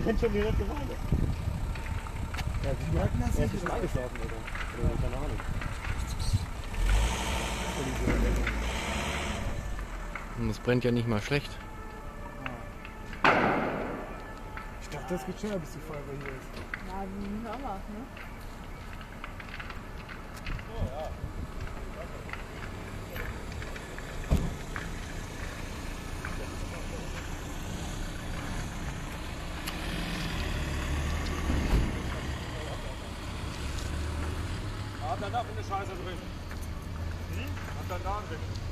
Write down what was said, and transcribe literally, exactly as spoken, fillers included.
brennt schon die letzte Weile. Ja, das merken das nicht. Er ist bestimmt eingeschlafen, oder? Oder keine Ahnung. Und das brennt ja nicht mal schlecht. Ich dachte, das geht schneller, bis die Feuerwehr hier ist. Ja, die müssen auch was, ne? Oh, ja. Hat dann da eine Scheiße drin. Hm? Hat dann da drin.